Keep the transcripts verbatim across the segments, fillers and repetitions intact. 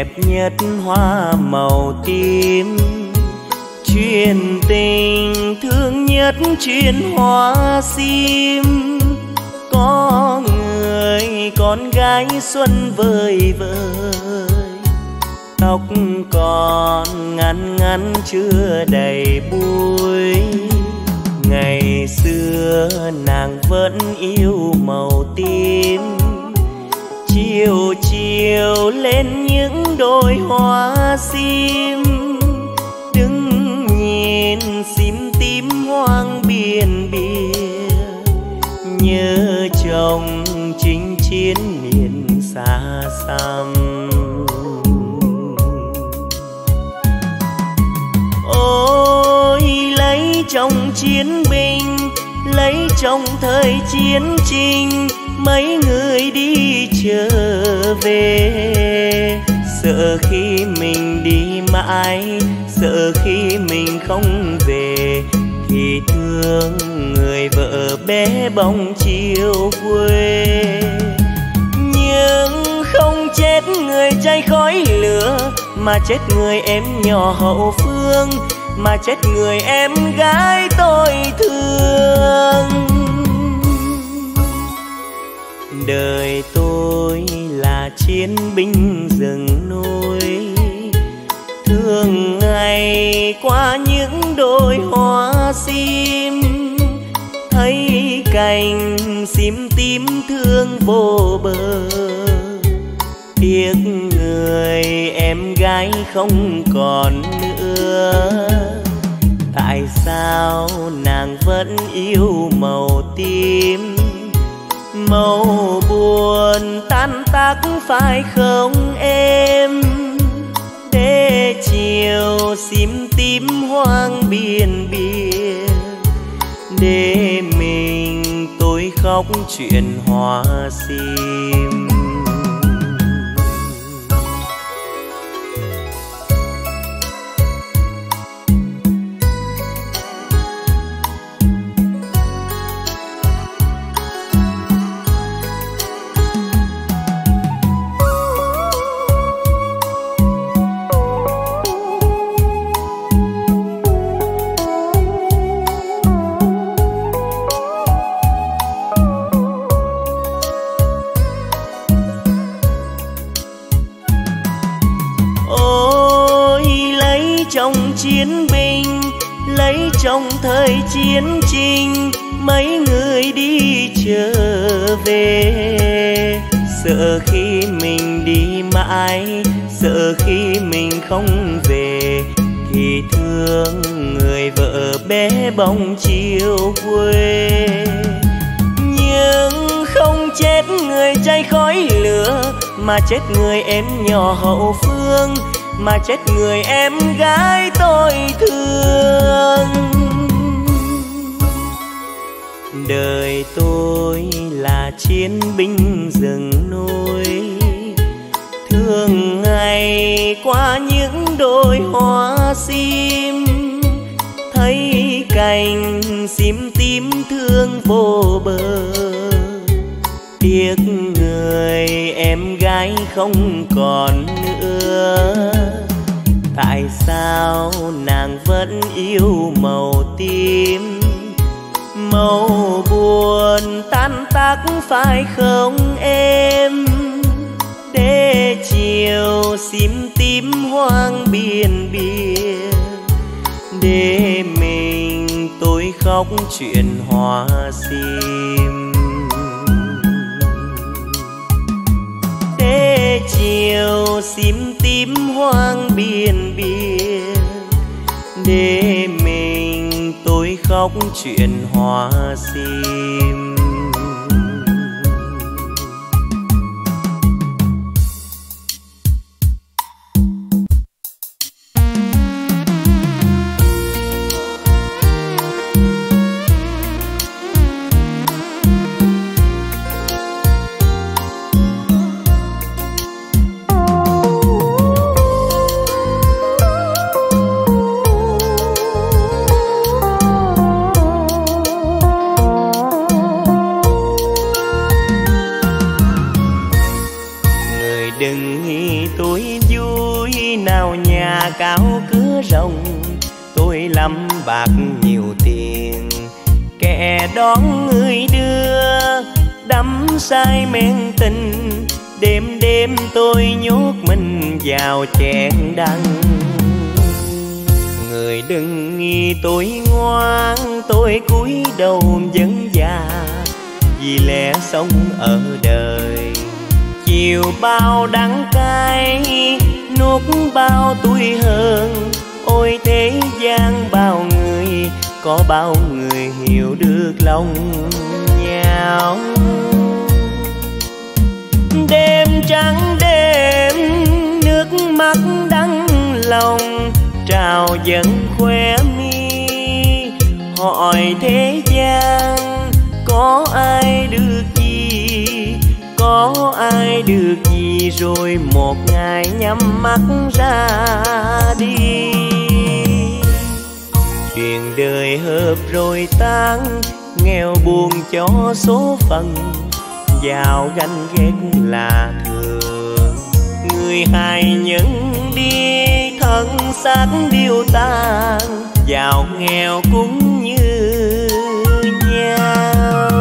đẹp nhất hoa màu tím, chuyện tình thương nhất chuyện hoa sim. Có người con gái xuân vời vợi, tóc còn ngắn ngắn chưa đầy búi. Ngày xưa nàng vẫn yêu màu tím, chiều chiều lên những đôi hoa sim. Đứng nhìn sim tím hoang biển bìa, nhớ chồng chinh chiến miền xa xăm. Ôi lấy chồng chiến binh, lấy chồng thời chiến tranh, mấy người đi trở về. Sợ khi mình đi mãi, sợ khi mình không về, thì thương người vợ bé bỏng chiều quê. Nhưng không chết người trai khói lửa, mà chết người em nhỏ hậu phương, mà chết người em gái tôi thương. Đời tôi là chiến binh rừng núi, thường ngày qua những đôi hoa sim. Thấy cành sim tím thương vô bờ, tiếc người em gái không còn nữa. Tại sao nàng vẫn yêu màu tím, màu buồn tan tác phải không em? Để chiều sim tím hoang biển bìa, để mình tôi khóc chuyện hoa sim. Chiến binh lấy chồng thời chiến tranh, mấy người đi trở về. Sợ khi mình đi mãi, sợ khi mình không về, thì thương người vợ bé bỏng chiều quê. Nhưng không chết người trai khói lửa, mà chết người em nhỏ hậu phương, mà chết người em gái tôi thương. Đời tôi là chiến binh rừng núi, thường ngày qua những đôi hoa sim. Thấy cành sim tím thương vô bờ, tiếc người em gái không còn nữa. Tại sao nàng vẫn yêu màu tím, màu buồn tan tác phải không em? Để chiều sim tím hoang biển bìa, để mình tôi khóc chuyện hoa sim. Để chiều sim tím hoang biển bìa, để mình tôi khóc chuyện hoa sim. bạc nhiều tiền, kẻ đón người đưa đắm say men tình. Đêm đêm tôi nhốt mình vào chén đắng. Người đừng nghi tôi ngoan, tôi cúi đầu vẫn già, vì lẽ sống ở đời. Chiều bao đắng cay, nuốt bao tuổi hơn. Ôi thế gian bao người, có bao người hiểu được lòng nhau. Đêm trắng đêm, nước mắt đắng lòng, trào dần khóe mi. Hỏi thế gian, có ai được gì, có ai được gì, rồi một ngày nhắm mắt ra đi. Chuyện đời hợp rồi tan, nghèo buồn cho số phận, giàu ganh ghét là thường. Người hài nhân đi, thân xác điêu tan, giàu nghèo cũng như nhau.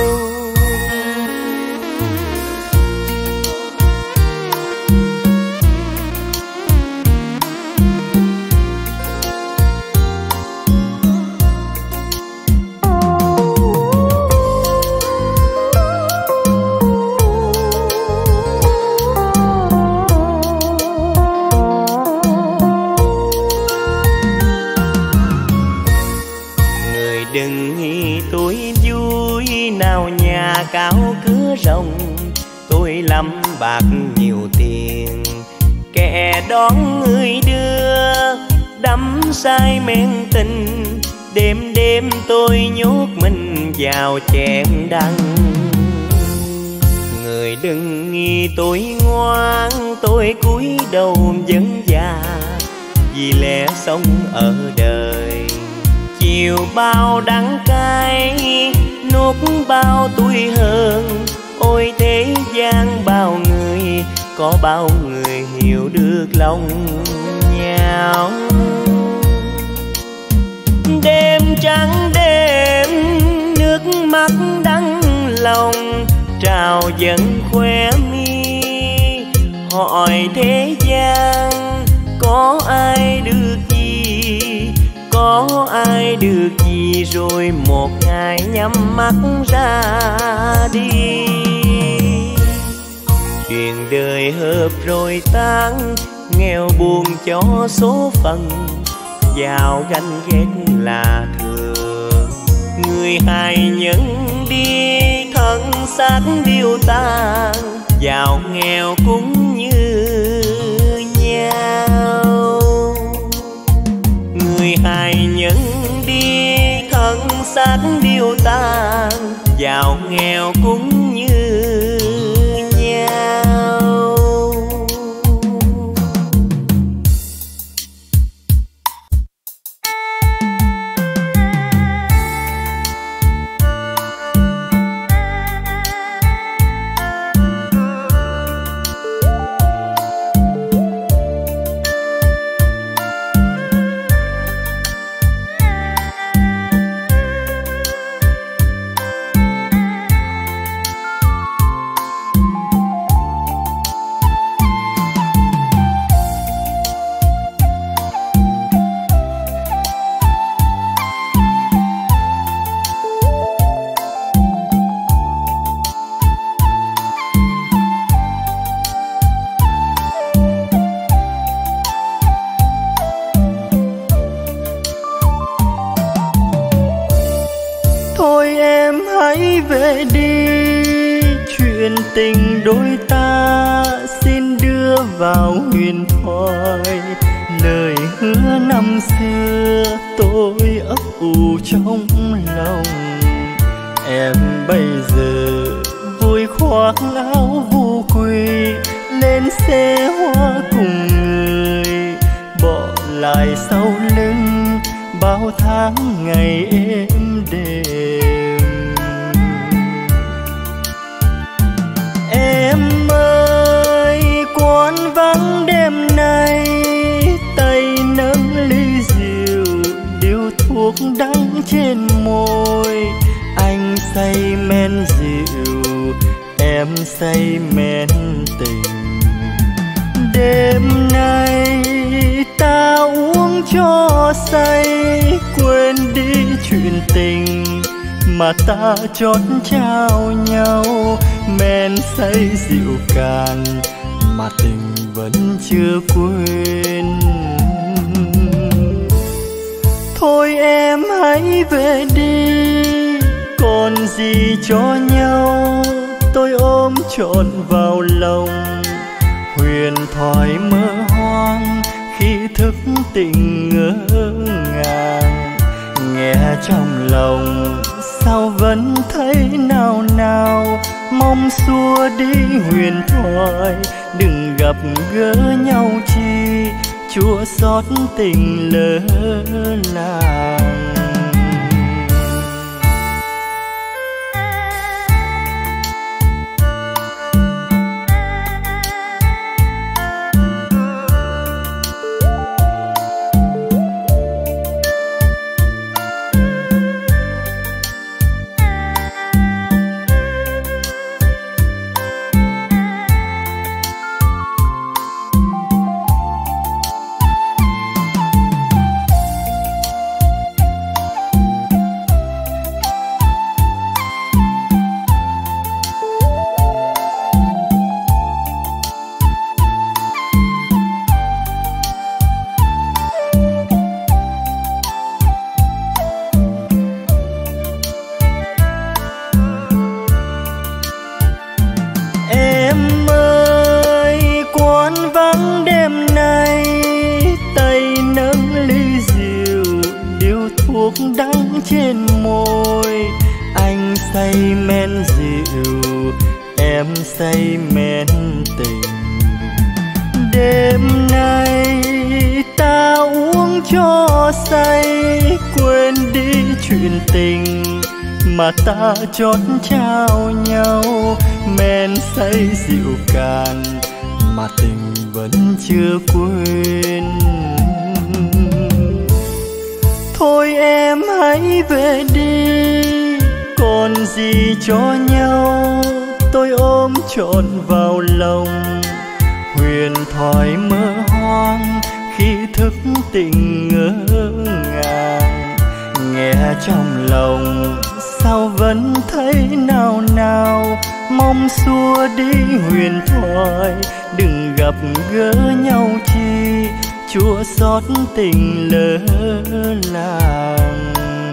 Đừng nghĩ tôi vui, nào nhà cao cửa rộng, tôi lắm bạc nhiều tiền, kẻ đón người đưa đắm say men tình. Đêm đêm tôi nhốt mình vào chén đắng. Người đừng nghi tôi ngoan, tôi cúi đầu vẫn già, vì lẽ sống ở đời. Chiều bao đắng cay, nuốt bao tuổi hơn. Ôi thế gian bao người, có bao người hiểu được lòng nhau. Đêm trắng đêm, nước mắt đắng lòng, trào dần khóe mi. Hỏi thế gian, có ai được gì, có ai được gì, rồi một ngày nhắm mắt ra đi. Chuyện đời hợp rồi tan, nghèo buồn cho số phận, giàu ganh ghét là thường. Người hài nhân đi, thân xác điêu tan, giàu nghèo cũng như nhau. Người hài nhân đi, thân xác điêu tan, giàu nghèo cũng như nhau. Về đi, chuyện tình đôi ta xin đưa vào huyền thoại. Lời hứa năm xưa tôi ấp ủ trong lòng. Em bây giờ vui khoác áo vu quê, lên xe hoa cùng người, bỏ lại sau lưng bao tháng ngày êm đềm. Em ơi, quán vắng đêm nay, tay nâng ly rượu điếu thuốc men rượu, em say men tình. Đêm nay ta uống cho say, quên đi chuyện tình mà ta chót trao nhau. Men say rượu cạn mà tình vẫn chưa quên. Thôi em hãy về đi, còn gì cho nhau. Tôi ôm trọn vào lòng, huyền thoại mơ hoang khi thức tỉnh ngỡ ngàng. Nghe trong lòng sao vẫn thấy nào nào, mong xua đi huyền thoại. Đừng gặp gỡ nhau chi, chua xót tình lỡ làng. Đắng trên môi, anh say men rượu, em say men tình. Đêm nay ta uống cho say, quên đi chuyện tình mà ta chót trao nhau. Men say rượu cạn mà tình vẫn chưa quên. Thôi em hãy về đi, còn gì cho nhau. Tôi ôm trọn vào lòng, huyền thoại mơ hoang khi thức tỉnh ngỡ ngàng. Nghe trong lòng sao vẫn thấy nào nào, mong xua đi huyền thoại. Đừng gặp gỡ nhau chi, chua xót tình lỡ làng.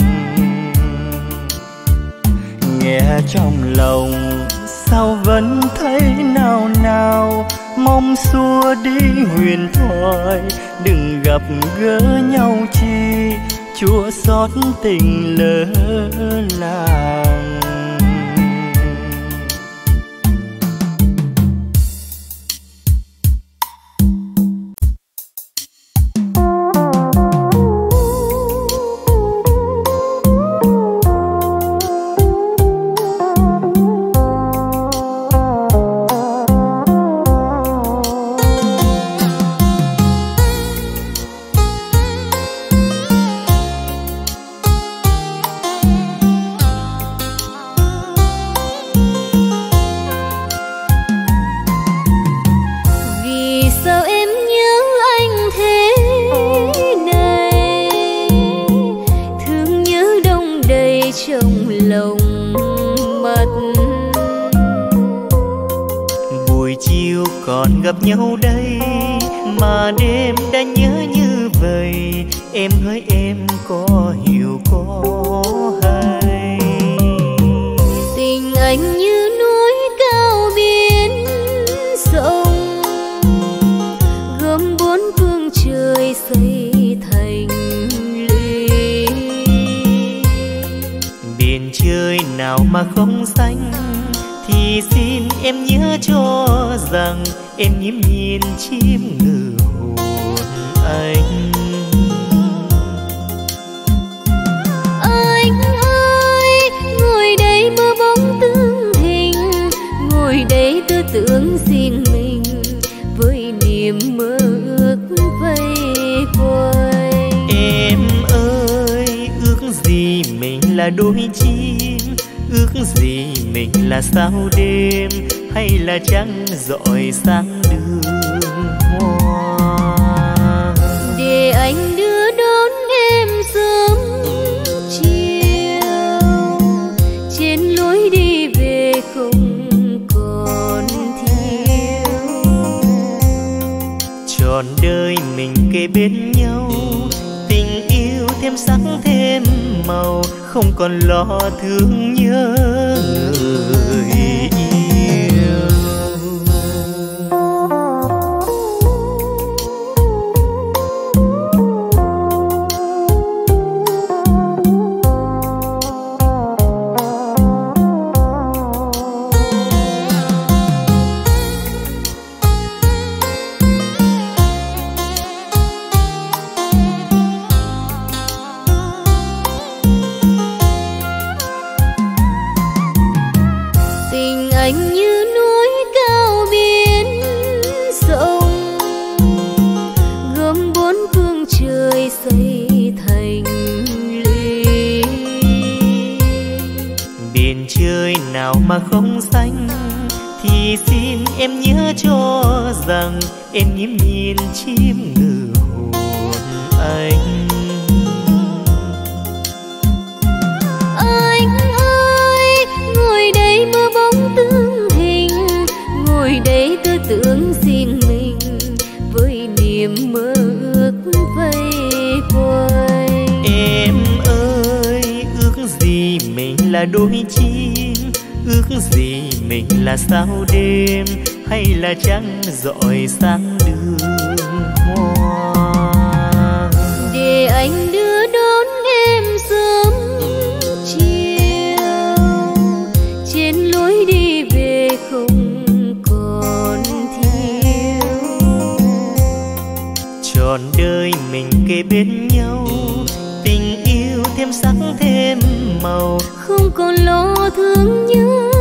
Nghe trong lòng sao vẫn thấy nào nào, mong xua đi huyền thoại. Đừng gặp gỡ nhau chi, chua xót tình lỡ làng. Còn gặp nhau đây mà đêm đã nhớ như vậy. Em hỡi em có hiểu có hay, tình anh như núi cao biển rộng, gom bốn phương trời xây thành lũy. Biển trời nào mà không xanh, thì xin em nhớ cho rằng em nhiễm nhìn chim ngừ hồn anh. Anh ơi, ngồi đây mơ bóng tương hình, ngồi đây tư tưởng riêng mình với niềm mơ ước vây quanh. Em ơi, ước gì mình là đôi chim, ước gì mình là sao đêm hay là trăng rọi sáng đường hoa. Để anh đưa đón em sớm chiều, trên lối đi về không còn thiếu. Trọn đời mình kề bên nhau, tình yêu thêm sắc thêm màu, không còn lo thương nhớ người yêu. Mà không xanh thì xin em nhớ cho rằng em nghiễm nhiên chiếm ngự hồn anh. Anh ơi, ngồi đây mơ bóng tương hình, ngồi đây tư tưởng riêng mình với niềm mơ ước vây quanh. Em ơi, ước gì mình là đôi chim, ước gì mình là sao đêm hay là trăng rọi sáng đường hoa. Để anh đưa đón em sớm chiều, trên lối đi về không còn thiếu. Trọn đời mình kề bên nhau, tình yêu thêm sắc thêm màu, không còn lo thương nhớ